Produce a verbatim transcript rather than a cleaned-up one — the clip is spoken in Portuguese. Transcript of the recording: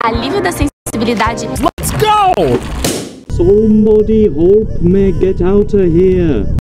alívio da sensibilidade. Let's go! Somebody help me get out of here.